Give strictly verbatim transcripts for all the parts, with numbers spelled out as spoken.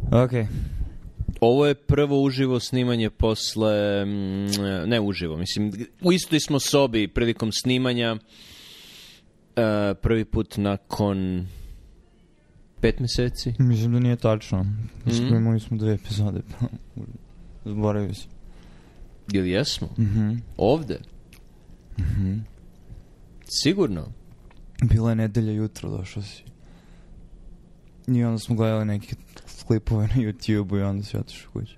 Ok. Ovo je prvo uživo snimanje posle... Ne uživo, mislim, u istoj smo sobi prilikom snimanja. Uh, prvi put nakon pet meseci. Mislim da nije tačno. Mm-hmm. Imali smo dve epizode. Zboravio se. Ili jesmo? Mm-hmm. Ovde? Mm-hmm. Sigurno? Bila je nedelja jutro, došao si. I onda smo gledali neke klipove na YouTube-u i onda si otišao kući.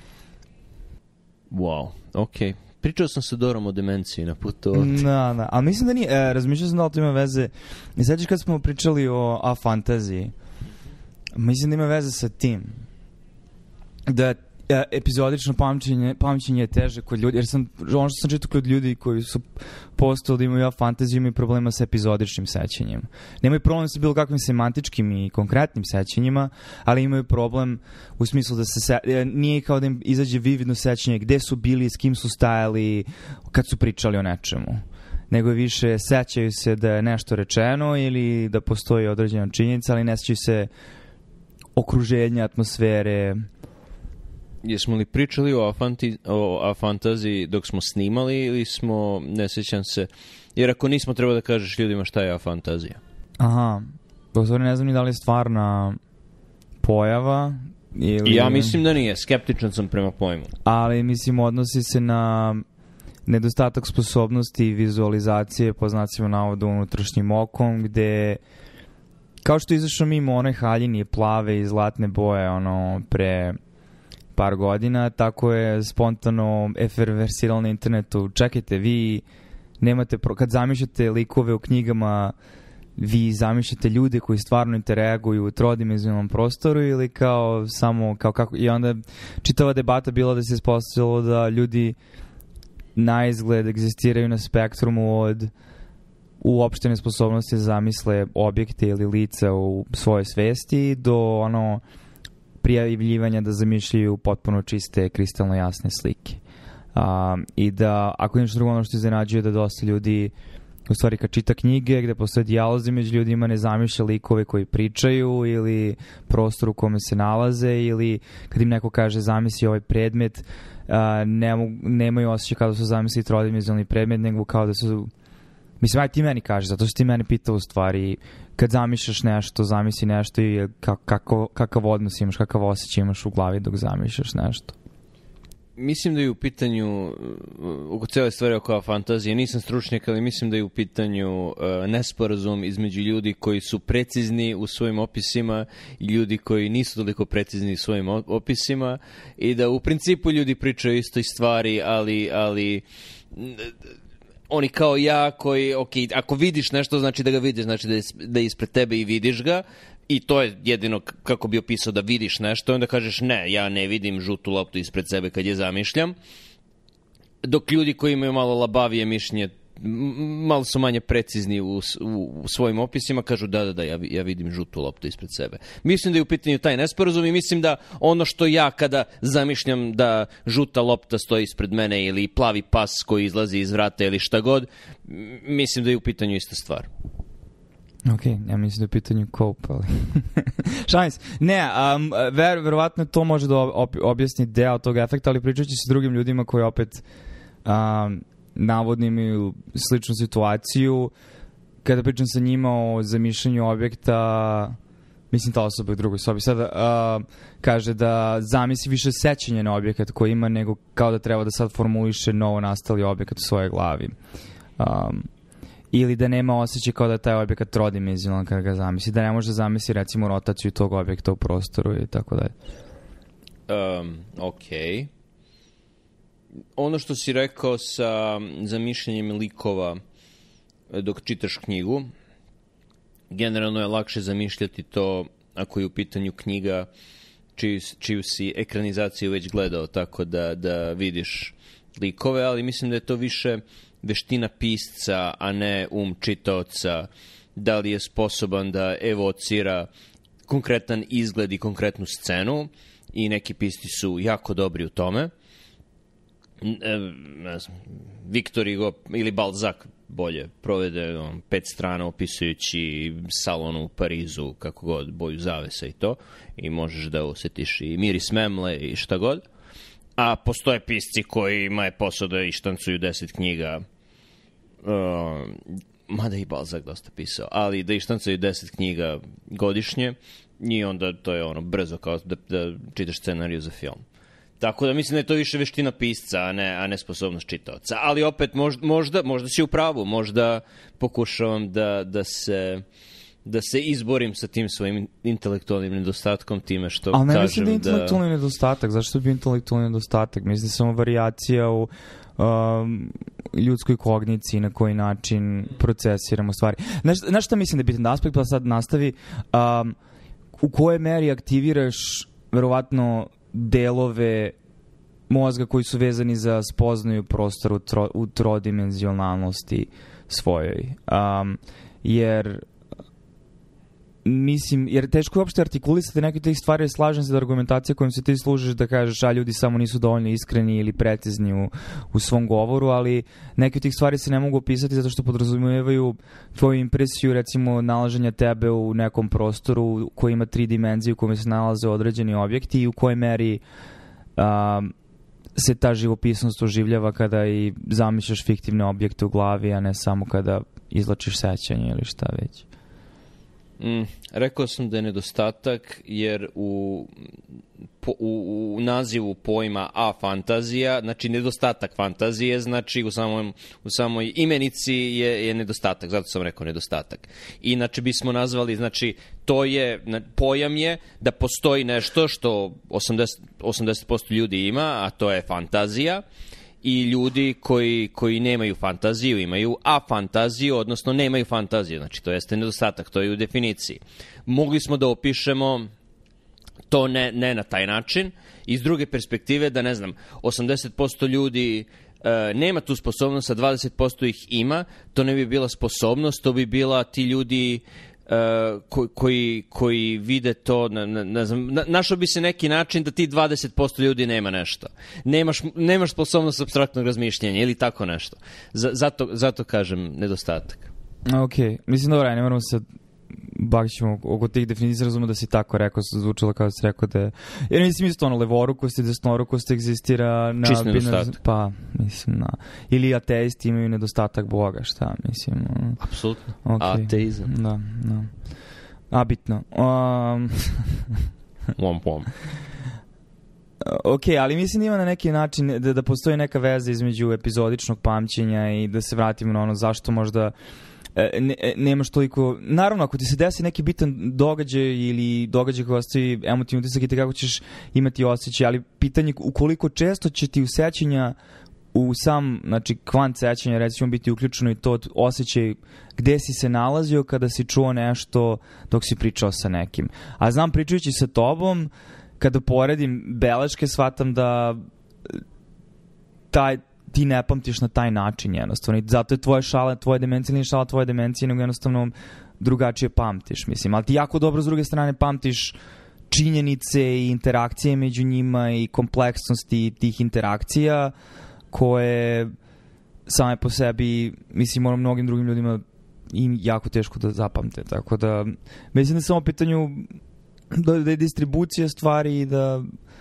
Wow, okej. Okay. Pričao sam sa Dorom o demenciji na putu ovdje. Da, da. Ali mislim da nije, e, razmišljao sam da li to ima veze. I sad kad smo pričali o Afantaziji, mislim da ima veze sa tim. Da e, epizodično pamćenje, pamćenje je teže kod ljudi, jer sam, ono što sam čitao kod ljudi koji su postali da imaju Afantaziju, imaju problema sa epizodičnim sećanjem. Nemaju problem sa bilo kakvim semantičkim i konkretnim sećanjima, ali imaju problem u smislu da se se, nije kao da im izađe vividno sećanje gde su bili, s kim su stajali kad su pričali o nečemu. Nego je više sećaju se da je nešto rečeno ili da postoji određena činjenica, ali ne sećaju se okruženja, atmosfere. Jesmo li pričali o, afanti, o Afantaziji dok smo snimali ili smo, ne sjećam se, jer ako nismo treba da kažeš ljudima šta je Afantazija. Aha, u stvari ne znam ni da li je stvarna pojava ili... Ja mislim da nije, skeptičan sam prema pojmu. Ali mislim odnosi se na nedostatak sposobnosti i vizualizacije po znacima navoda unutrašnjim okom, gde kao što izašao mimo onoj haljini plave i zlatne boje ono pre par godina, tako je spontano eferversiralo na internetu. Čekajte, vi nemate, pro... kad zamišljate likove u knjigama, vi zamišljate ljude koji stvarno interaguju u trodimenzionalnom prostoru ili kao samo, kao kako, i onda čitava debata bila da se ispostavilo da ljudi na izgled egzistiraju na spektrumu od uopštene sposobnosti da zamisle objekte ili lica u svojoj svesti do ono prijavljivanja da zamišljaju potpuno čiste, kristalno jasne slike. Um, I da, ako nešto drugo, ono što iznenađuje da dosta ljudi, u stvari kad čita knjige gde postoje dijalozi među ljudima, ne zamišlja likove koji pričaju ili prostor u kome se nalaze, ili kad im neko kaže zamisli ovaj predmet, uh, ne, nemaju osjećaj kao da su zamisli trodimenzionalni predmet, nego kao da su... Mislim, aj ti meni kaže, zato što ti meni pitao u stvari, kad zamišljaš nešto, zamisli nešto i kako, kakav odnos imaš, kakav osjećaj imaš u glavi dok zamišljaš nešto. Mislim da je u pitanju, oko cijele stvari oko Afantazije, nisam stručnjak, ali mislim da je u pitanju uh, nesporazum između ljudi koji su precizni u svojim opisima i ljudi koji nisu toliko precizni u svojim opisima i da u principu ljudi pričaju istoj stvari, ali... ali oni kao ja koji, ok, ako vidiš nešto, znači da ga vidiš, znači da je, da je ispred tebe i vidiš ga i to je jedino kako bi opisao da vidiš nešto, onda kažeš ne, ja ne vidim žutu loptu ispred sebe kad je zamišljam, dok ljudi koji imaju malo labavije mišljenje, malo su manje precizni u, u, u svojim opisima, kažu da, da, da, ja, ja vidim žutu loptu ispred sebe. Mislim da je u pitanju taj nesporazum i mislim da ono što ja kada zamišljam da žuta lopta stoji ispred mene ili plavi pas koji izlazi iz vrata ili šta god, mislim da je u pitanju ista stvar. Ok, ja mislim da je u pitanju cope, ali... Šalim se. Ne, um, ver, verovatno to može da ob, objasni deo tog efekta, ali pričat ću se s drugim ljudima koji opet... Um, navodno imaju sličnu situaciju. Kada pričam sa njima o zamišljanju objekta, mislim ta osoba u drugoj sobi sada uh, kaže da zamisli više sećanja na objekat koji ima nego kao da treba da sad formuliše novo nastali objekat u svojoj glavi. Um, ili da nema osjećaj kao da je taj objekat trodimenzionalan kada ga zamisli. Da ne može da zamisli recimo rotaciju tog objekta u prostoru i tako dalje. Um, okej. Okay. Ono što si rekao sa zamišljanjem likova dok čitaš knjigu, generalno je lakše zamišljati to ako je u pitanju knjiga čiju, čiju si ekranizaciju već gledao, tako da, da vidiš likove, ali mislim da je to više veština pisca, a ne um čitaoca, da li je sposoban da evocira konkretan izgled i konkretnu scenu i neki pisci su jako dobri u tome. ne znam, Viktor Hugo ili Balzac bolje provede on, pet strana opisujući salon u Parizu, kako god, boju zavesa i to, i možeš da osjetiš i miris memle i šta god. A postoje pisci kojima je posao da ištancuju deset knjiga, uh, mada i Balzac dosta pisao, ali da ištancuju deset knjiga godišnje i onda to je ono brzo kao da, da čitaš scenariju za film. Tako da mislim da je to više veština pisca, a ne, a ne sposobnost čitaoca. Ali opet možda, možda, možda si u pravu, možda pokušavam da, da se... da se izborim sa tim svojim intelektualnim nedostatkom time što kažem da... Ali ne mislim da je intelektualni da... nedostatak. Zašto bi intelektualni nedostatak? Mislim da je samo varijacija u um, ljudskoj kogniciji na koji način procesiramo stvari. Znaš, znaš šta mislim da je bitan aspekt, pa sad nastavi um, u kojoj meri aktiviraš verovatno delove mozga koji su vezani za spoznaju prostora u, tro, u trodimenzionalnosti svojoj. Um, jer mislim, jer teško je uopšte artikulisati neke tih stvari, slažem se da argumentacija kojom se ti služiš da kažeš a ljudi samo nisu dovoljno iskreni ili precizni u, u svom govoru, ali neke od tih stvari se ne mogu opisati zato što podrazumijevaju tvoju impresiju, recimo nalaženja tebe u nekom prostoru koji ima tri dimenzije u kojoj se nalaze određeni objekti i u kojoj meri a, se ta živopisnost oživljava kada i zamišljaš fiktivne objekte u glavi, a ne samo kada izlačiš sećanje ili šta već. Mm, rekao sam da je nedostatak jer u, po, u, u nazivu pojma afantazija, znači nedostatak fantazije, znači u, samom, u samoj imenici je, je nedostatak, zato sam rekao nedostatak. Inače bismo nazvali, znači to je, pojam je da postoji nešto što osamdeset posto ljudi ima, a to je fantazija. I ljudi koji, koji nemaju fantaziju imaju afantaziju, odnosno nemaju fantaziju. Znači, to jeste nedostatak, to je u definiciji. Mogli smo da opišemo to ne, ne na taj način. Iz druge perspektive da, ne znam, osamdeset posto ljudi e, nema tu sposobnost, a dvadeset posto ih ima. To ne bi bila sposobnost, to bi bila ti ljudi... Uh, ko, koji, koji vide to, ne, ne, ne znam, na, našao bi se neki način da ti dvadeset posto ljudi nema nešto. Nemaš, nemaš sposobnost apstraktnog razmišljanja ili tako nešto. Z, zato, zato kažem nedostatak. Ok, mislim dobro, ne moramo se bavićemo oko tih definicija, razumno da si tako rekao, zvučalo kao da si rekao da je... Jer mislim isto ono, levorukost i desnorukost egzistira na... Čist nedostatak. Pa, mislim, na... Ili ateisti imaju nedostatak Boga, šta, mislim... Apsolutno. Okay. Ateizam. Da, da. A, bitno. Um... Pom, pom. Ok, ali mislim da ima na neki način da, da postoji neka veza između epizodičnog pamćenja i da se vratimo na ono zašto možda Ne, nemaš toliko... Naravno, ako ti se desi neki bitan događaj ili događaj koji ostavi emotivni utisak i te kako ćeš imati osjećaj, ali pitanje ukoliko često će ti u sećanja u sam, znači kvant sećanja recimo biti uključeno i to osjećaj gde si se nalazio kada si čuo nešto dok si pričao sa nekim. A znam, pričajući sa tobom, kada poredim beleške, shvatam da taj ti ne pamtiš na taj način jednostavno. I zato je tvoja šala, tvoja demencija nije šala tvoje demencije, nego jednostavno drugačije pamtiš, mislim. Ali ti jako dobro s druge strane pamtiš činjenice i interakcije među njima i kompleksnosti tih interakcija koje same po sebi, mislim, ono mnogim drugim ljudima im jako teško da zapamte. Tako da, mislim da je samo pitanju da, da je distribucija stvari i da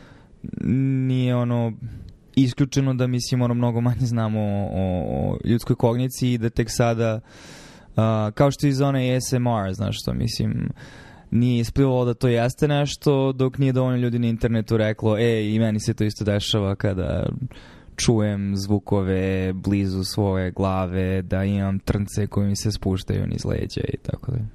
nije ono... isključeno da, mislim, ono, mnogo manje znamo o, o, o ljudskoj kogniciji i da tek sada, uh, kao što je iz onaj A S M R, znaš što, mislim, nije isplivalo da to jeste nešto, dok nije dovoljno ljudi na internetu reklo, e, i meni se to isto dešava kada čujem zvukove blizu svoje glave, da imam trnce koji mi se spuštaju niz leđa i tako da.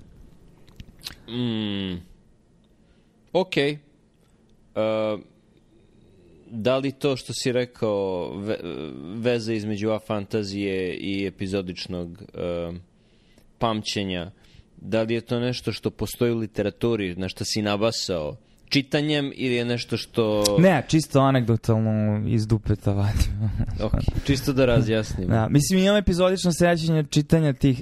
Mm. Ok. Uh... Da li to što si rekao ve, veze između afantazije i epizodičnog uh, pamćenja, da li je to nešto što postoji u literaturi, na što si nabasao čitanjem ili je nešto što... Ne, čisto anegdotalno iz dupeta vadim. Ok, čisto da razjasnim. Da, mislim, imam epizodično sećanje čitanja tih...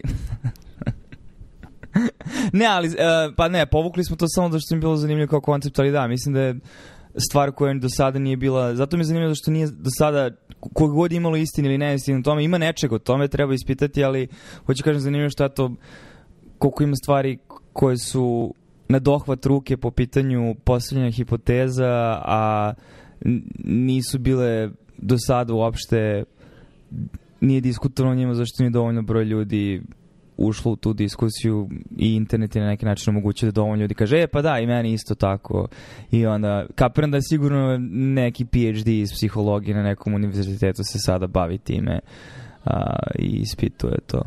ne, ali, uh, pa ne, povukli smo to samo da što mi bilo zanimljivo kao koncept, ali da, mislim da je stvar koja do sada nije bila, zato mi je zanimljivo što nije do sada koliko god imalo istine ili neistine u tome, ima nečega o tome, treba ispitati, ali hoću kažem zanimljivo što je to, koliko ima stvari koje su na dohvat ruke po pitanju postavljanja hipoteza, a nisu bile do sada uopšte, nije diskutovano o njima zašto nije dovoljno broj ljudi ušlo u tu diskusiju i internet je na neki način omogućio da dovoljno ljudi kaže, e pa da, i meni isto tako. I onda, kapiram da je sigurno neki P H D iz psihologije na nekom univerzitetu se sada bavi time a, i ispituje to.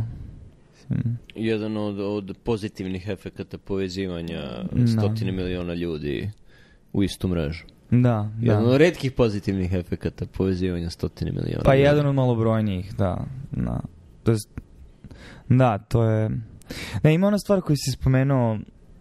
Jedan od, od pozitivnih efekata povezivanja no. stotine miliona ljudi u istu mrežu. Da, jedan da. od retkih pozitivnih efekata povezivanja stotine miliona pa ljudi. jedan od malobrojnijih, da. da. To je, da, to je... Ne, ima ona stvar koju si spomenuo,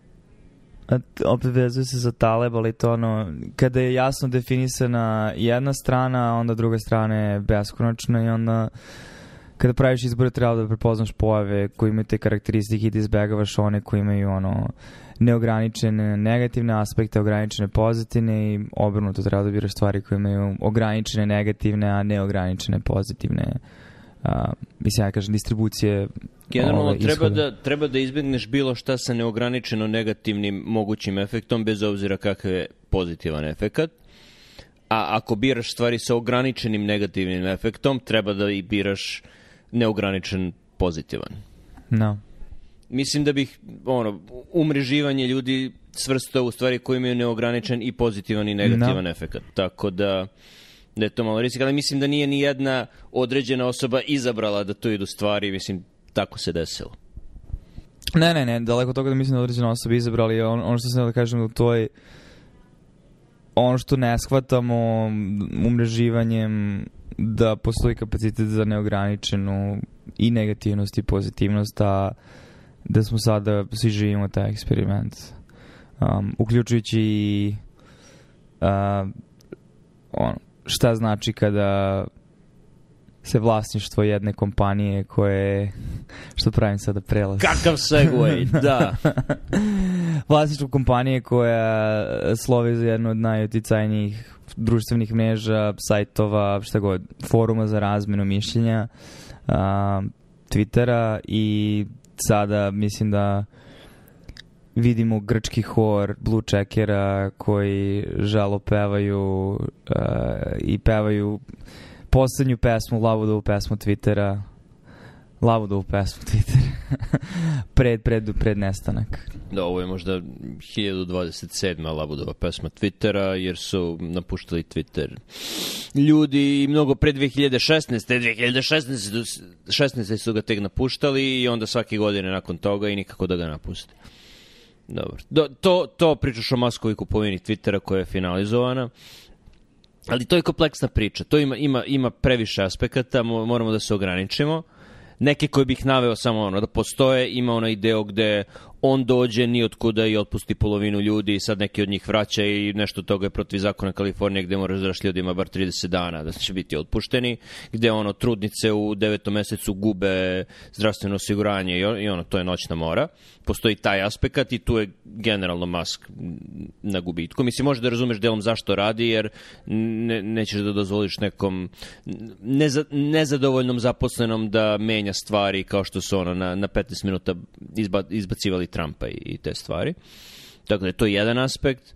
opet vezuje se za Taleb, ali to ono, kada je jasno definisana jedna strana, onda druga strana je beskonačna i onda kada praviš izbore treba da prepoznaš pojave koji imaju te karakteristike i da izbegavaš one koji imaju ono neograničene negativne aspekte, ograničene pozitivne i obrnuto treba da biraš stvari koje imaju ograničene negativne, a neograničene pozitivne. Uh, mislim, ja kažem, distribucije. Generalno ove, treba, da, treba da izbjegneš bilo šta sa neograničeno negativnim mogućim efektom, bez obzira kakav je pozitivan efekat. A ako biraš stvari sa ograničenim negativnim efektom, treba da i biraš neograničen pozitivan. No. Mislim da bih ono, umreživanje ljudi svrstao u stvari koji imaju neograničen i pozitivan i negativan no. efekat. Tako da, da je to malo rizik. Ali mislim da nije ni jedna određena osoba izabrala da to idu stvari. Mislim, tako se desilo. Ne, ne, ne. Daleko od toga da mislim da određena osoba izabrali. On, ono što sam da kažem u toj... Ono što ne shvatamo umreživanjem da postoji kapacitet za neograničenu i negativnost i pozitivnost, a da smo sada svi živimo taj eksperiment. Um, uključujući i uh, on, šta znači kada se vlasništvo jedne kompanije koje... Što pravim sada prelaz? Kakav segway, da. Vlasništvo kompanije koja slovi za jednu od najuticajnijih društvenih mreža, sajtova, šta god, foruma za razmenu mišljenja, uh, Twittera i sada mislim da vidimo grčki hor blue checkera koji žalo pevaju uh, i pevaju poslednju pesmu, Lavodovu pesmu Twittera, Lavodovu pesmu Twittera, pred, pred, pred nestanak. Da, ovo je možda hiljadu dvadeset sedma Lavudova pesma Twittera, jer su napuštali Twitter ljudi mnogo pre dve hiljade šesnaeste. dve hiljade šesnaeste su ga tek napuštali i onda svake godine nakon toga i nikako da ga napuste. Dobro. Do, to, to pričaš o maskovoj kupovini Twittera koja je finalizovana. Ali to je kompleksna priča. To ima, ima, ima previše aspekata, moramo da se ograničimo. Neke koje bih naveo samo ono, da postoje, ima onaj deo gde on dođe ni otkuda i otpusti polovinu ljudi i sad neki od njih vraća i nešto toga je protiv zakona Kalifornije gde moraš da ljudima bar trideset dana da će biti otpušteni, gde ono trudnice u devetom mesecu gube zdravstveno osiguranje i, i ono, to je noćna mora. Postoji taj aspekt i tu je generalno Musk na gubitku. Mislim, možeš da razumeš delom zašto radi, jer ne, nećeš da dozvoliš nekom neza, nezadovoljnom zaposlenom da menja stvari kao što su ono na, na petnaest minuta izba, izbacivali Trumpa i, i te stvari. Tako da to je jedan aspekt.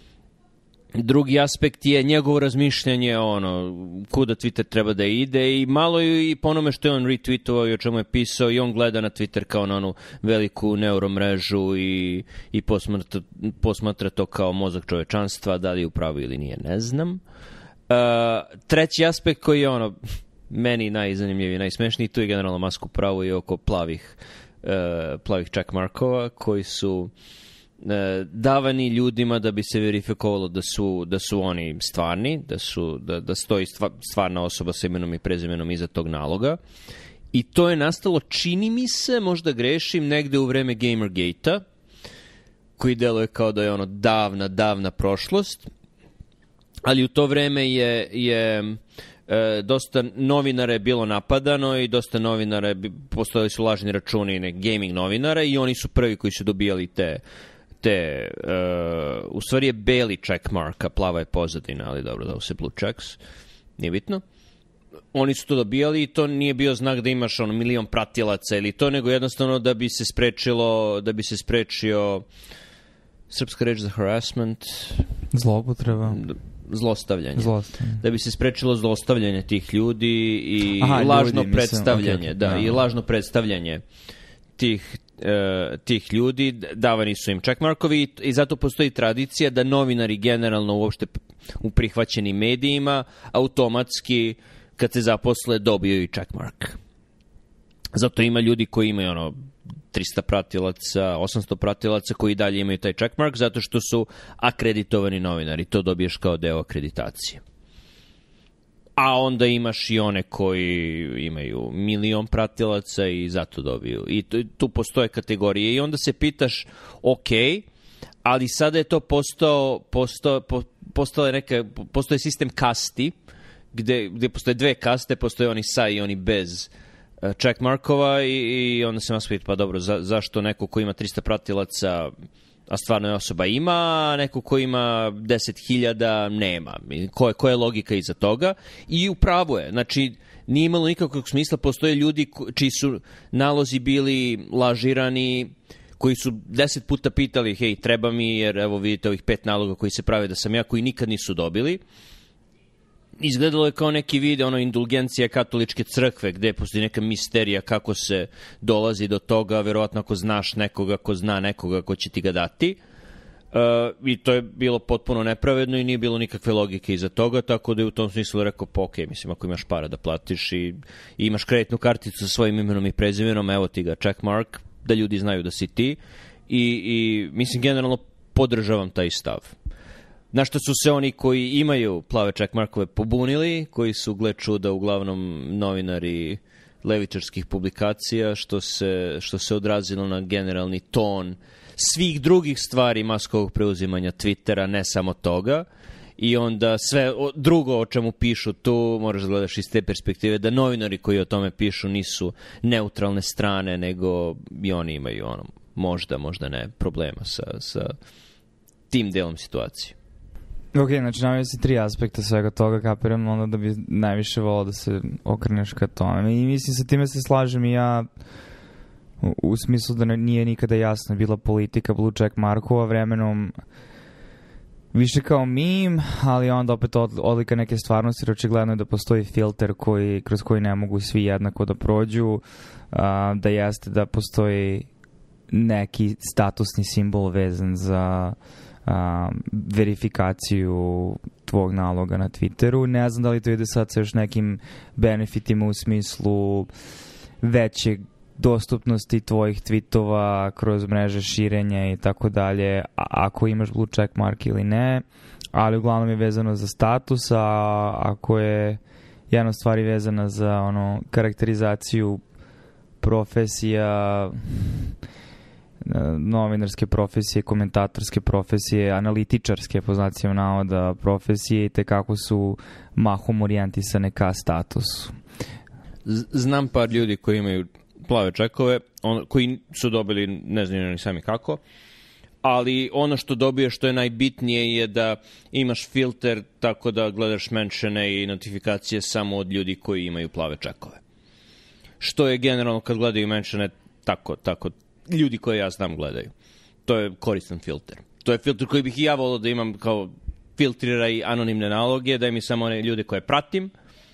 Drugi aspekt je njegovo razmišljanje ono, kuda Twitter treba da ide i malo i po onome što je on retweetovao i o čemu je pisao i on gleda na Twitter kao na onu veliku neuromrežu i, i posmatra, posmatra to kao mozak čovečanstva, da li je upravo ili nije, ne znam. Uh, treći aspekt koji je ono meni najzanimljiviji, najsmešniji, tu je generalno Musk upravo i oko plavih uh, plavih checkmarkova koji su davani ljudima da bi se verifikovalo da su, da su oni stvarni, da, su, da, da stoji stvarna osoba sa imenom i prezimenom iza tog naloga. I to je nastalo, čini mi se, možda grešim, negde u vreme Gamergate-a, koji deluje kao da je ono davna, davna prošlost, ali u to vreme je, je e, dosta novinara je bilo napadano i dosta novinara, postojali su lažni računi ne, gaming novinara i oni su prvi koji su dobijali te te, uh, u stvari je beli checkmark, a plava je pozadina, ali dobro, da se blue checks, nije bitno. oni su to dobijali i to nije bio znak da imaš ono milion pratilaca ili to, nego jednostavno da bi se sprečilo, da bi se sprečio srpska reč za harassment, zloupotreba, zlostavljanje. zlostavljanje. Da bi se sprečilo zlostavljanje tih ljudi i Aha, lažno ljudi, predstavljanje, mislim, okay, da, okay. i lažno predstavljanje tih Uh, tih ljudi, davani su im checkmarkovi i zato postoji tradicija da novinari generalno uopšte u prihvaćenim medijima automatski kad se zaposle dobiju i checkmark. Zato ima ljudi koji imaju ono trista pratilaca, osamsto pratilaca koji dalje imaju taj checkmark zato što su akreditovani novinari. To dobiješ kao deo akreditacije. A onda imaš i one koji imaju milion pratilaca i zato dobiju. I tu, tu postoje kategorije. I onda se pitaš, ok, ali sada je to postao, postao, po, postao je neka, postoje sistem kasti, gde, gde postoje dve kaste, postoje oni sa i oni bez uh, checkmarkova i, i onda se vas pita, pa dobro, za, zašto neko ko ima trista pratilaca a stvarno je osoba ima, a neko ko ima deset hiljada nema. Ko je, koja je logika iza toga? I upravo je. Znači, nije imalo nikakvog smisla. Postoje ljudi čiji su nalozi bili lažirani, koji su deset puta pitali, hej, treba mi, jer evo vidite ovih pet naloga koji se prave da sam ja, koji nikad nisu dobili. Izgledalo je kao neki video, ono, indulgencija katoličke crkve, gde postoji neka misterija kako se dolazi do toga, verovatno ako znaš nekoga, ko zna nekoga, ko će ti ga dati. Uh, I to je bilo potpuno nepravedno i nije bilo nikakve logike iza toga, tako da je u tom smislu rekao, pa ok, mislim, ako imaš para da platiš i, i imaš kreditnu karticu sa svojim imenom i prezimenom, evo ti ga checkmark, da ljudi znaju da si ti. I, i mislim, generalno podržavam taj stav. Na što su se oni koji imaju plave checkmarkove pobunili, koji su, gle čuda, uglavnom novinari levičarskih publikacija, što se, što se odrazilo na generalni ton svih drugih stvari maskovog preuzimanja Twittera, ne samo toga. I onda sve drugo o čemu pišu tu, moraš da gledaš iz te perspektive, da novinari koji o tome pišu nisu neutralne strane, nego i oni imaju ono, možda, možda ne, problema sa, sa tim delom situacije. Ok, znači navio si tri aspekta svega toga, kapiram onda da bi najviše volao da se okreneš ka tome. I mislim, sa time se slažem i ja u, u smislu da nije nikada jasna bila politika blue check markova, vremenom više kao meme, ali onda opet odlika neke stvarnosti, jer očigledno je da postoji filter koji, kroz koji ne mogu svi jednako da prođu, a, da jeste da postoji neki statusni simbol vezan za a, verifikaciju tvog naloga na Twitteru. Ne znam da li to ide sad sa još nekim benefitima u smislu veće dostupnosti tvojih tweetova kroz mreže širenja i tako dalje, ako imaš blue check mark ili ne, ali uglavnom je vezano za status, a ako je jedna stvar vezana za ono karakterizaciju profesija, novinarske profesije, komentatorske profesije, analitičarske po znacima navoda profesije i tekako su mahom orijentisane ka statusu. Znam par ljudi koji imaju plave čekove, on, koji su dobili, ne znam ni sami kako, ali ono što dobiješ što je najbitnije je da imaš filter tako da gledaš menšene i notifikacije samo od ljudi koji imaju plave čekove. Što je generalno kad gledaju menšene tako, tako, ljudi koje ja znam gledaju. To je koristan filter. To je filter koji bih i ja volio da imam kao filtrira i anonimne naloge, da mi samo one ljude koje pratim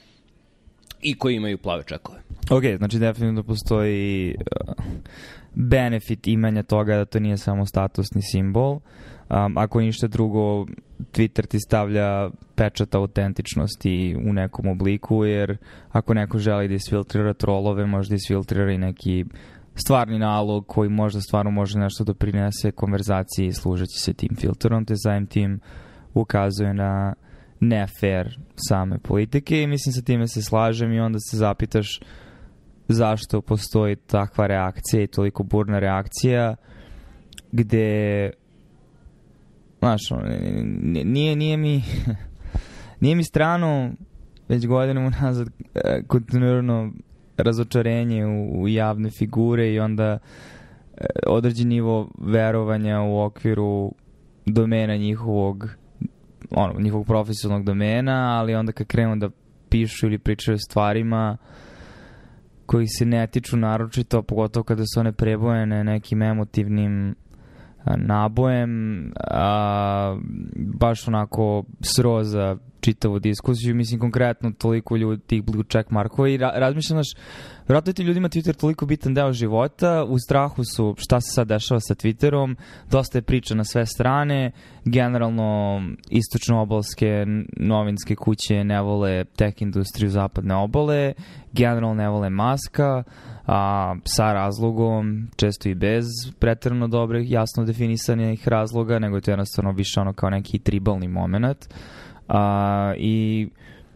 i koji imaju plave čekove. Ok, znači definitivno postoji uh, benefit imanja toga da to nije samo statusni simbol. Um, ako ništa drugo, Twitter ti stavlja pečat autentičnosti u nekom obliku, jer ako neko želi da isfiltrira trolove, može da isfiltrira i neki stvarni nalog koji možda stvarno može nešto doprinese konverzaciji služeći se tim filterom, te samim tim ukazuje na ne fair same politike i mislim sa time se slažem i onda se zapitaš zašto postoji takva reakcija i toliko burna reakcija gde znaš, nije, nije mi nije mi strano već godinama nazad kontinuirano razočarenje u, u javne figure i onda određen nivo verovanja u okviru domena njihovog ono, njihovog profesionalnog domena, ali onda kad krenu da pišu ili pričaju o stvarima koji se ne tiču naročito, pogotovo kada su one prebojene nekim emotivnim nabojem, a, baš onako sroza čitavu diskusiju. Mislim, konkretno toliko ljudi, tih blue check markova i ra razmišljam, znaš, vjerojatno je ti ljudima Twitter toliko bitan deo života, u strahu su šta se sad dešava sa Twitterom, dosta je priča na sve strane, generalno istočno-obalske novinske kuće ne vole tech industriju zapadne obale, generalno ne vole Maska, a sa razlogom, često i bez preterano dobrih, jasno definisanih razloga, nego je to jednostavno više ono kao neki tribalni moment. A, i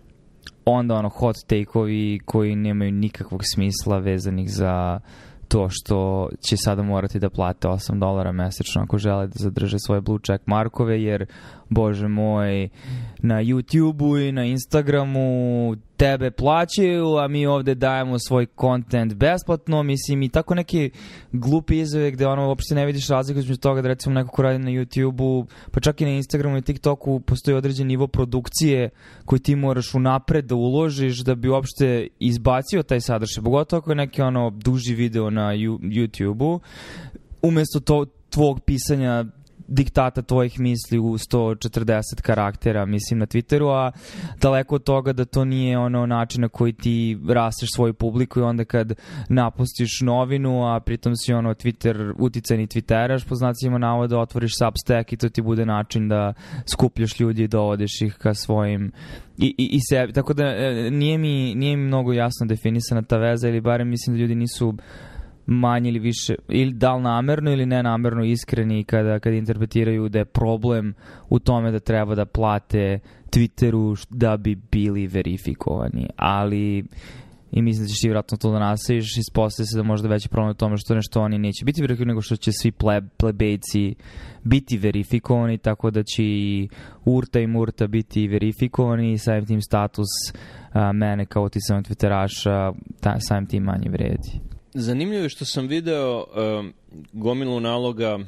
onda ono hot take-ovi koji nemaju nikakvog smisla vezanih za to što će sada morati da plate osam dolara mesečno ako žele da zadrže svoje blue check markove, jer bože moj, na YouTube-u i na Instagramu tebe plaćaju, a mi ovde dajemo svoj content besplatno, mislim, i tako neke glupe izjave gde ono uopšte ne vidiš razliku između toga da recimo neko ko radi na YouTube-u, pa čak i na Instagramu i TikToku postoji određen nivo produkcije koji ti moraš unapred da uložiš da bi uopšte izbacio taj sadržaj, pogotovo ako je neki ono duži video na YouTube-u, umesto to tvog pisanja diktata tvojih misli u sto četrdeset karaktera, mislim, na Twitteru, a daleko od toga da to nije ono način na koji ti rasteš svoju publiku i onda kad napustiš novinu, a pritom si ono Twitter, uticajni Twitteraš, po znacima navoda, otvoriš Substack i to ti bude način da skupljaš ljudi i dovodiš ih ka svojim i, i, i sebi. Tako da nije mi, nije mi mnogo jasno definisana ta veza, ili barem mislim da ljudi nisu manje ili više, ili da li namerno ili nenamerno iskreni kada, kada interpretiraju da je problem u tome da treba da plate Twitteru da bi bili verifikovani. Ali i mislim da ćeš ti vjerojatno to da nastaviš, ispostavlja se da možda veći problem u tome što nešto oni neće biti verifikovani, nego što će svi pleb, plebejci biti verifikovani, tako da će i Urta i Murta biti verifikovani i samim tim status a, mene kao utisanog Tviteraša ta, samim tim manje vredi. Zanimljivo je što sam video um, gomilu naloga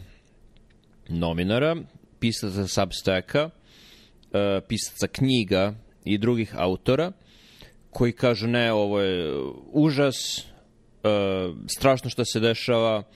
novinara, pisaca Substacka, uh, pisaca knjiga i drugih autora koji kažu ne, ovo je užas, uh, strašno što se dešava, uh,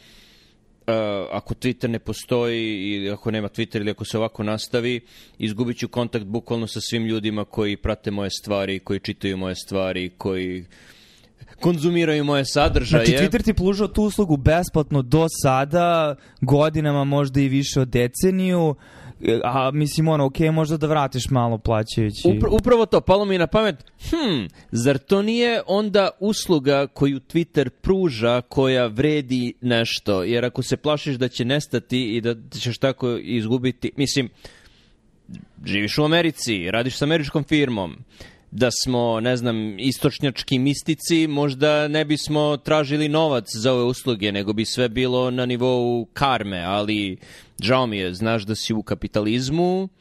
ako Twitter ne postoji ili ako nema Twitter ili ako se ovako nastavi, izgubit ću kontakt bukvalno sa svim ljudima koji prate moje stvari, koji čitaju moje stvari, koji konzumiraju moje sadržaje. Znači, Twitter ti pružao tu uslugu besplatno do sada, godinama, možda i više od deceniju, a mislim, ono, ok, možda da vratiš malo plaćajući. Upra upravo to, palo mi na pamet, hm, zar to nije onda usluga koju Twitter pruža koja vredi nešto? Jer ako se plašiš da će nestati i da ćeš tako izgubiti, mislim, živiš u Americi, radiš sa američkom firmom, da smo, ne znam, istočnjački mistici, možda ne bismo tražili novac za ove usluge, nego bi sve bilo na nivou karme, ali žao mi je, znaš da si u kapitalizmu, uh,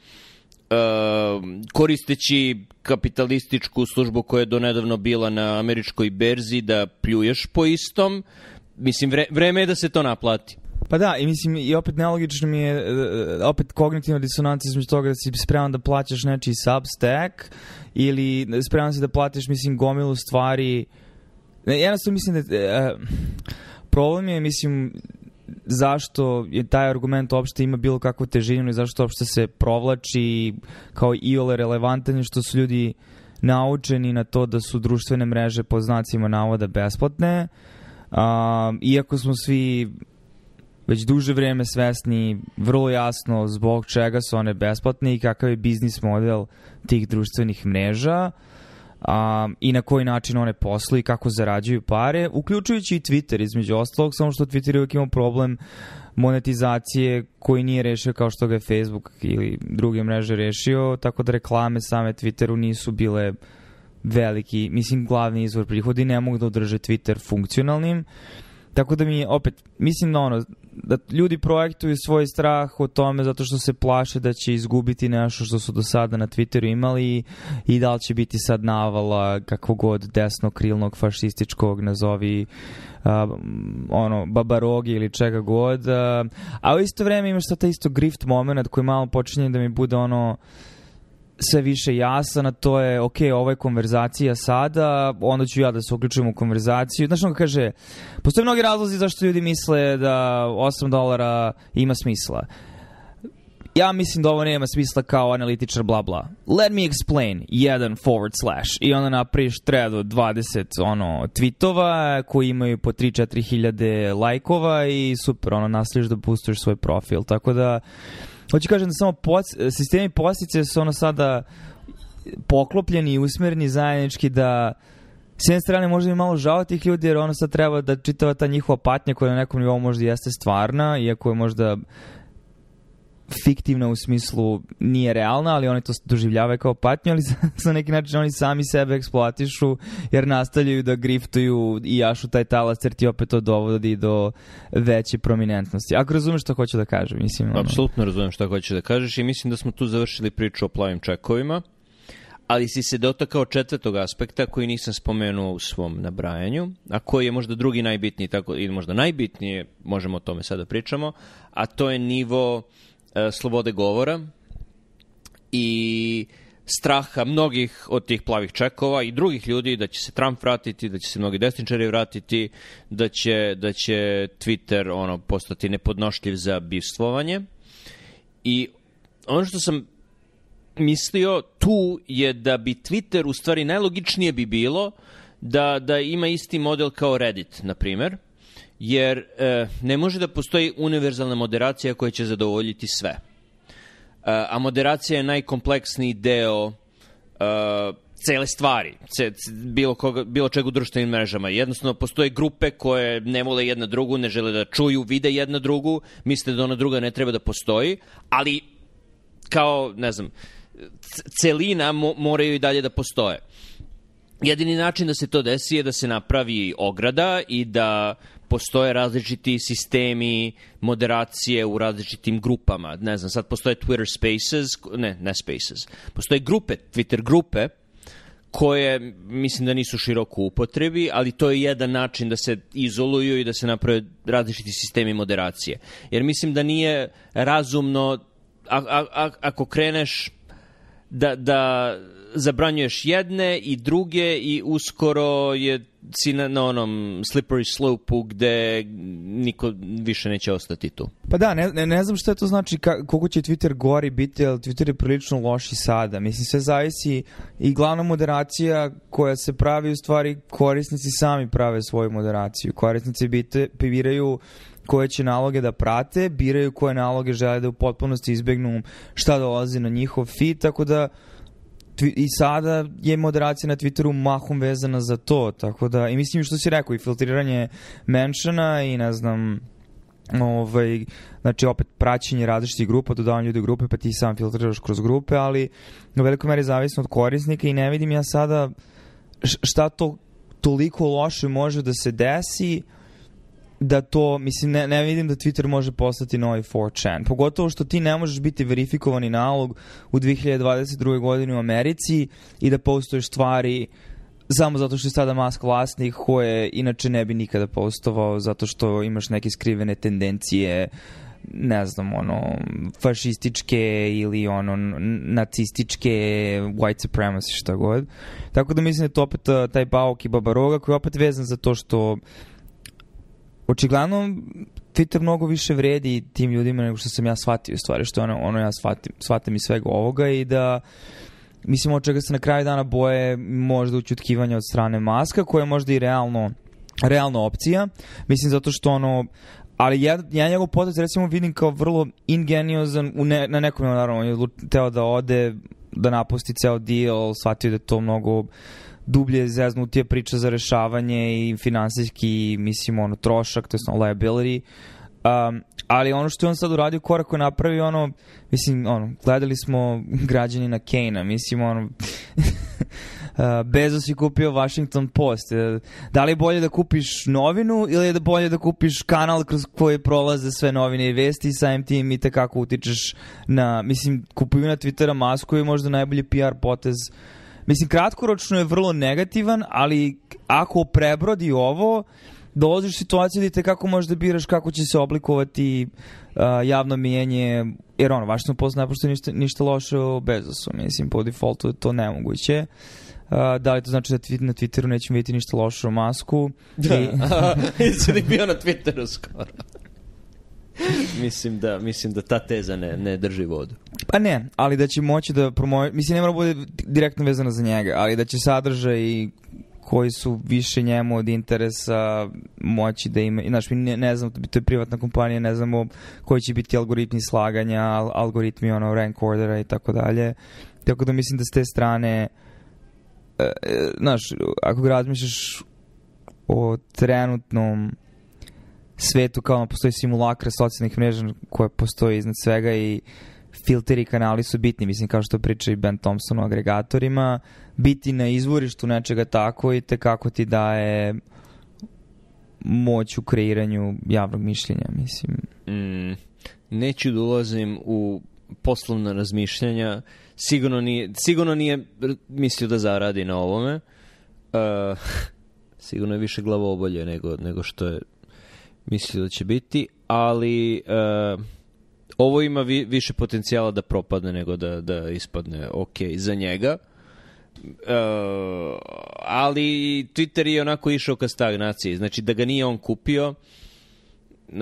koristeći kapitalističku službu koja je donedavno bila na američkoj berzi, da pljuješ po istom, mislim, vre, vreme je da se to naplati. Pa da, i mislim, i opet nelogično mi je, opet kognitivna disonancija između toga da si spreman da plaćaš nečiji Substack ili spreman si da platiš, mislim, gomilu stvari. Jednostavno mislim da je, problem je, mislim, zašto je taj argument uopšte ima bilo kakvu težinu i zašto uopšte se provlači kao iole relevantan, što su ljudi naučeni na to da su društvene mreže po znacima navoda besplatne. Um, iako smo svi već duže vrijeme svesni vrlo jasno zbog čega su one besplatne i kakav je biznis model tih društvenih mreža, um, i na koji način one posluju i kako zarađuju pare, uključujući i Twitter između ostalog, samo što Twitter uvijek ima problem monetizacije koji nije rešio kao što ga je Facebook ili druge mreže rešio, tako da reklame same Twitteru nisu bile veliki, mislim, glavni izvor prihoda i ne mogu da održe Twitter funkcionalnim. Tako da mi opet, mislim da ono, da ljudi projektuju svoj strah o tome zato što se plaše da će izgubiti nešto što su do sada na Twitteru imali i da li će biti sad navala kakvog god desnokrilnog, fašističkog, nazovi uh, ono, babarogi ili čega god. Uh, a u isto vreme imaš sad taj isto grift moment koji malo počinje da mi bude ono, sve više jasan, a to je, ok, ovo je konverzacija sada, onda ću ja da se uključujem u konverzaciju. Znaš, on kaže, postoje mnogi razlozi zašto ljudi misle da osam dolara ima smisla. Ja mislim da ovo nema smisla kao analitičar, bla bla. Let me explain, jedan forward slash. I onda napraviš thread od dvadeset ono, tweetova koji imaju po tri do četiri hiljade lajkova i super, ono, nastaviš da boostuješ svoj profil. Tako da, hoću kažem da samo poc- sistemi postice su ono sada poklopljeni i usmereni zajednički da s jedne strane možda mi malo žao tih ljudi jer ono sad treba da čitava ta njihova patnja koja na nekom nivou možda jeste stvarna, iako je možda fiktivna u smislu nije realna, ali oni to doživljavaju kao patnju, ali sa neki način oni sami sebe eksploatišu jer nastavljaju da griftuju i jašu taj talas jer ti opet to dovodi do veće prominentnosti. Ako razumeš što hoću da kažem, mislim. Ono... Apsolutno razumem što hoćeš da kažeš i mislim da smo tu završili priču o plavim čekovima, ali si se dotakao četvrtog aspekta koji nisam spomenuo u svom nabrajanju, a koji je možda drugi najbitniji, tako, ili možda najbitnije, možemo o tome sada pričamo, a to je nivo slobode govora i straha mnogih od tih plavih čekova i drugih ljudi da će se Trump vratiti, da će se mnogi desničari vratiti, da će, da će Twitter ono, postati nepodnošljiv za bivstvovanje. I ono što sam mislio tu je da bi Twitter, u stvari najlogičnije bi bilo da, da ima isti model kao Reddit, na primjer, jer e, ne može da postoji univerzalna moderacija koja će zadovoljiti sve. E, a moderacija je najkompleksniji deo e, cele stvari, ce, bilo, koga, bilo čega u društvenim mrežama. Jednostavno, postoje grupe koje ne vole jedna drugu, ne žele da čuju, vide jedna drugu, misle da ona druga ne treba da postoji, ali kao, ne znam, celina mo, moraju i dalje da postoje. Jedini način da se to desi je da se napravi ograda i da postoje različiti sistemi moderacije u različitim grupama. Ne znam, sad postoje Twitter Spaces, ne, ne Spaces, postoje grupe, Twitter grupe, koje mislim da nisu široko u upotrebi, ali to je jedan način da se izoluju i da se naprave različiti sistemi moderacije. Jer mislim da nije razumno, a, a, a, ako kreneš da, da zabranjuješ jedne i druge i uskoro je si na, na onom slippery slope-u gde niko više neće ostati tu. Pa da, ne, ne, ne znam što je to znači, ka, koliko će Twitter gori biti, ali Twitter je prilično loš i sada. Mislim, sve zavisi i glavna moderacija koja se pravi, u stvari korisnici sami prave svoju moderaciju. Korisnici bite, biraju koje će naloge da prate, biraju koje naloge žele da u potpunosti izbegnu šta dolazi na njihov feed, tako da i sada je moderacija na Twitteru mahom vezana za to, tako da, i mislim što si rekao, i filtriranje menšana i ne znam, ovaj, znači opet praćenje različitih grupa, dodavanje ljudi u grupe, pa ti sam filtriraš kroz grupe, ali u velikoj meri zavisno od korisnika i ne vidim ja sada šta to toliko loše može da se desi da to, mislim, ne, ne vidim da Twitter može postati novi four chan. Pogotovo što ti ne možeš biti verifikovani nalog u dve hiljade dvadeset druge godine u Americi i da postuješ stvari samo zato što je sada Musk vlasnik koje inače ne bi nikada postovao zato što imaš neke skrivene tendencije, ne znam, ono, fašističke ili ono, nacističke, white supremacy, šta god. Tako da mislim da je to opet taj bauk i babaroga koji je opet vezan za to što očigledno Twitter mnogo više vredi tim ljudima nego što sam ja shvatio, stvari, što ono, ono ja shvatim, shvatim iz svega ovoga i da mislim od čega se na kraju dana boje možda učutkivanja od strane Muska, koja je možda i realno, realna opcija. Mislim zato što ono, ali ja, ja njegov potez recimo vidim kao vrlo ingeniozan, u ne, na nekom naravno on je teo da ode, da napusti ceo deal, shvatio da je to mnogo dublje zeznutija priča za rešavanje i finansijski, mislim, ono, trošak, to je ono, liability. Um, ali ono što je on sad uradio, korak koji napravi, ono, mislim, ono, gledali smo građanina Kane-a, mislim, ono, uh, Bezos je kupio Washington Post. Da li je bolje da kupiš novinu ili je da bolje da kupiš kanal kroz koji prolaze sve novine i vesti i samim tim i tekako utičeš na, mislim, kupovina Twittera Musku je možda najbolji P R potez. Mislim, kratkoročno je vrlo negativan, ali ako prebrodi ovo, dolaziš u situaciju da te kako možeš da biraš kako će se oblikovati uh, javno mijenje, jer ono, važno posle ne postoji ništa, ništa loše o Bezosu, mislim, po defaultu je to nemoguće. Uh, da li to znači da tweet, na Twitteru nećemo vidjeti ništa loše o Musku? Da, I... jesi li bio na Twitteru skoro? mislim, da, mislim da ta teza ne, ne drži vodu. Pa ne, ali da će moći da promovi... Mislim, ne mora bude direktno vezano za njega, ali da će sadržaj koji su više njemu od interesa moći da ima... Znaš, mi ne, ne znam, to je privatna kompanija, ne znamo koji će biti algoritmi slaganja, algoritmi ono, rank ordera i tako dalje. Tako da mislim da s te strane... E, e, znaš, ako razmišljaš o trenutnom svetu kao ono postoji simulakra socijalnih mreža koje postoji iznad svega i filteri i kanali su bitni, mislim kao što priča i Ben Thompson o agregatorima, biti na izvorištu nečega tako i te kako ti daje moć u kreiranju javnog mišljenja, mislim. Mm, neću da ulazim u poslovna razmišljanja, sigurno nije, sigurno nije mislio da zaradi na ovome, uh, sigurno je više glavobolje nego, nego što je mislio da će biti, ali uh, ovo ima vi, više potencijala da propadne nego da, da ispadne ok za njega. Uh, ali Twitter je onako išao ka stagnaciji, znači da ga nije on kupio, uh,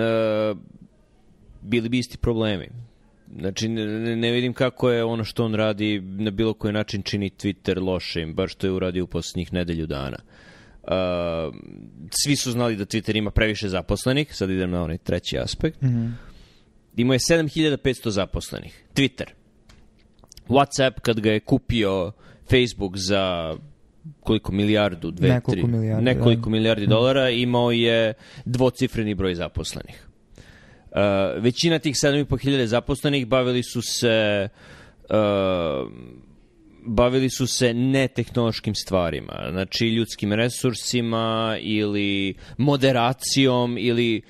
bili bi isti problemi. Znači ne, ne vidim kako je ono što on radi na bilo koji način čini Twitter lošim, baš što je uradio u posljednjih nedelju dana. Uh, svi su znali da Twitter ima previše zaposlenih, sad idem na onaj treći aspekt. Mm-hmm. Imao je sedam hiljada petsto zaposlenih. Twitter. WhatsApp, kad ga je kupio Facebook za koliko milijardu, dve, nekoliko tri, milijardi, nekoliko da. milijardi dolara, imao je dvocifreni broj zaposlenih. Uh, većina tih sedam i po hiljade zaposlenih bavili su se uh, bavili su se netehnološkim stvarima, znači ljudskim resursima ili moderacijom ili,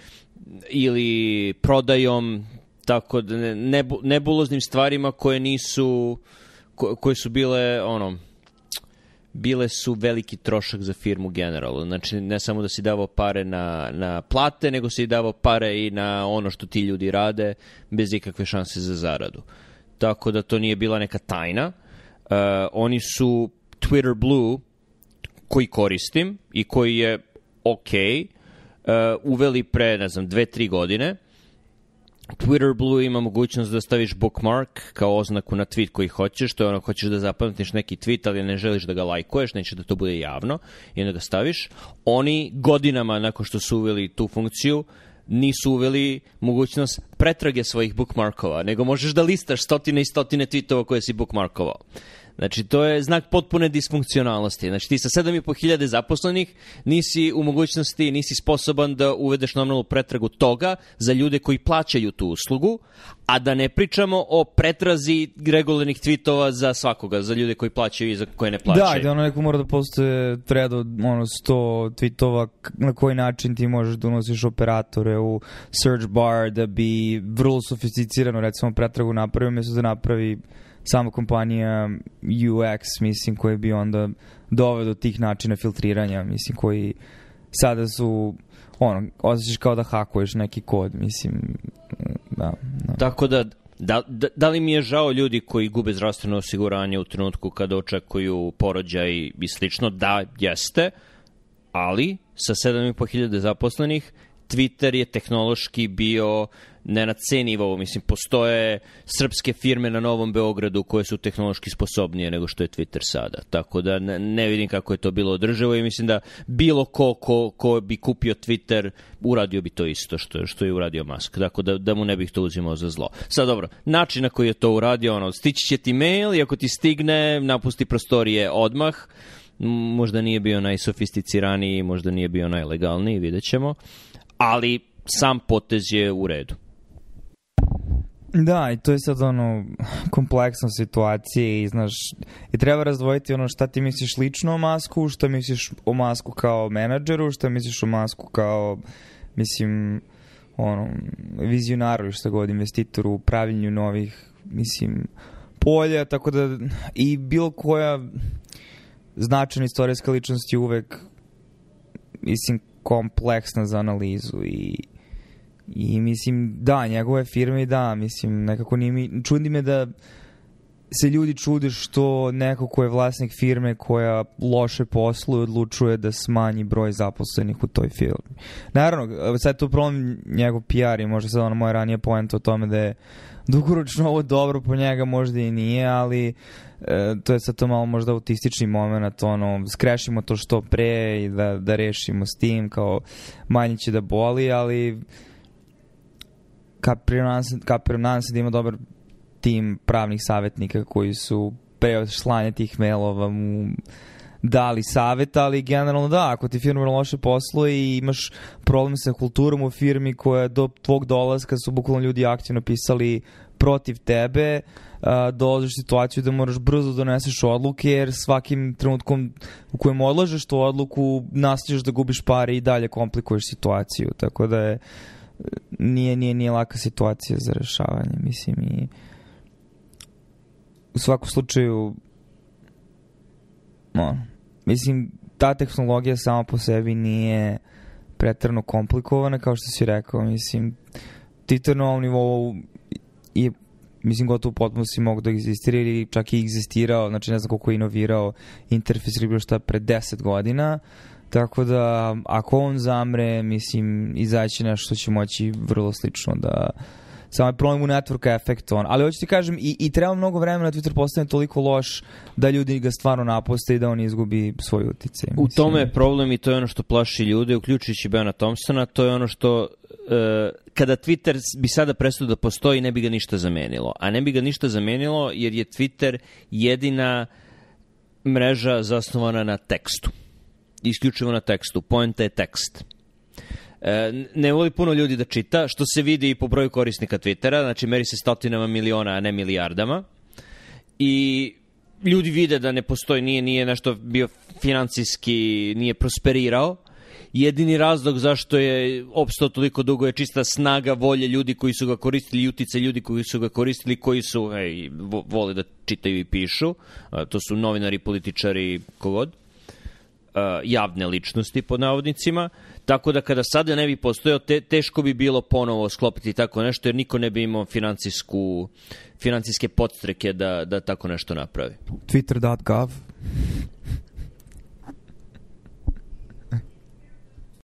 ili prodajom, tako da ne, nebuloznim stvarima koje nisu ko, koje su bile ono bile su veliki trošak za firmu generalno. Znači ne samo da si davao pare na, na plate, nego si davao pare i na ono što ti ljudi rade bez ikakve šanse za zaradu. Tako da to nije bila neka tajna. Uh, oni su Twitter Blue, koji koristim i koji je ok, uh, uveli pre, ne znam, dve, tri godine. Twitter Blue ima mogućnost da staviš bookmark kao oznaku na tweet koji hoćeš, to je ono, hoćeš da zapamtiš neki tweet, ali ne želiš da ga lajkuješ, neće da to bude javno, i onda ga staviš. Oni godinama nakon što su uveli tu funkciju, nisu uveli mogućnost pretrage svojih bookmarkova, nego možeš da listaš stotine i stotine tweetova koje si bookmarkovao. Znači, to je znak potpune disfunkcionalnosti. Znači, ti sa sedam i po hiljade zaposlenih nisi u mogućnosti, nisi sposoban da uvedeš normalnu pretragu toga za ljude koji plaćaju tu uslugu, a da ne pričamo o pretrazi regularnih tweetova za svakoga, za ljude koji plaćaju i za koje ne plaćaju. Da, da ono neko mora da postoje thread od ono, sto tweetova na koji način ti možeš da unosiš operatore u search bar da bi vrlo sofisticirano, recimo, pretragu napravio, mjesto da napravi sama kompanija U X, mislim, koji bi onda doveo do tih načina filtriranja, mislim, koji sada su, ono, osjećaš kao da hakuješ neki kod, mislim, da. da. Tako da, da, da li mi je žao ljudi koji gube zdravstveno osiguranje u trenutku kada očekuju porođaj i slično? Da, jeste, ali sa sedam i po hiljade zaposlenih Twitter je tehnološki bio ne na C nivou, mislim, postoje srpske firme na Novom Beogradu koje su tehnološki sposobnije nego što je Twitter sada. Tako da ne, ne vidim kako je to bilo održivo i mislim da bilo ko, ko, ko bi kupio Twitter uradio bi to isto što, što je uradio Musk. Tako da, da mu ne bih to uzimao za zlo. Sad dobro, način na koji je to uradio, ono, stići će ti mail i ako ti stigne, napusti prostorije odmah. Možda nije bio najsofisticiraniji, možda nije bio najlegalniji, vidjet ćemo. Ali sam potez je u redu. Da, i to je sad ono kompleksna situacija i znaš, i treba razdvojiti ono šta ti misliš lično o Musku, šta misliš o Musku kao menadžeru, šta misliš o Musku kao, mislim, ono, vizionaru, šta god, investitoru u pravljenju novih, mislim, polja, tako da i bilo koja značajna istorijska ličnost je uvek, mislim, kompleksna za analizu i i mislim, da, njegove firme, da, mislim, nekako nije mi, čudi me da se ljudi čude što neko ko je vlasnik firme koja loše posluje odlučuje da smanji broj zaposlenih u toj firmi. Naravno, sad je to problem njegov P R i možda sad ono moje ranije poenta o tome da je dugoročno ovo dobro po njega, možda i nije, ali e, to je sad to malo možda autistični moment, ono, skrešimo to što pre i da, da rešimo s tim, kao manje će da boli, ali kapiram se da ima dobar tim pravnih savjetnika koji su pre slanja tih mailova mu dali savjet, ali generalno da, ako ti firma loše posluje i imaš problem sa kulturom u firmi koja do tvog dolaska su bukvalno ljudi aktivno pisali protiv tebe, dolaziš u situaciju da moraš brzo doneseš odluke, jer svakim trenutkom u kojem odlažeš tu odluku nastaviš da gubiš pare i dalje komplikuješ situaciju, tako da je nije, nije, nije laka situacija za rešavanje, mislim, i u svakom slučaju no, mislim, ta tehnologija sama po sebi nije preterano komplikovana, kao što si rekao, mislim, Twitter na ovom nivou je, mislim, gotovo potpuno si mogu da egzistira ili čak i egzistirao, znači ne znam koliko je inovirao interfejs ili bilo šta pred deset godina, tako da ako on zamre, mislim, izaći nešto što će moći vrlo slično da samo je problem u network efektu, ali hoću ti kažem i, i treba mnogo vremena da Twitter postane toliko loš da ljudi ga stvarno napuste i da on izgubi svoj uticaj. U tome je problem i to je ono što plaši ljude, uključujući Bena Thompsona, to je ono što uh, kada Twitter bi sada prestao da postoji, ne bi ga ništa zamenilo. A ne bi ga ništa zamenilo jer je Twitter jedina mreža zasnovana na tekstu. Isključivo na tekstu. Poenta je tekst. Ne voli puno ljudi da čita, što se vidi i po broju korisnika Twittera, znači meri se stotinama miliona, a ne milijardama. I ljudi vide da ne postoji, nije, nije nešto bio financijski, nije prosperirao. Jedini razlog zašto je opstao toliko dugo je čista snaga volje ljudi koji su ga koristili i utice ljudi koji su ga koristili, koji su, ej, vole da čitaju i pišu. To su novinari, političari, kogod. Javne ličnosti, pod navodnicima. Tako da kada sada ne bi postojao, te, teško bi bilo ponovo sklopiti tako nešto, jer niko ne bi imao financijsku, financijske podstreke da, da tako nešto napravi. Twitter dot gov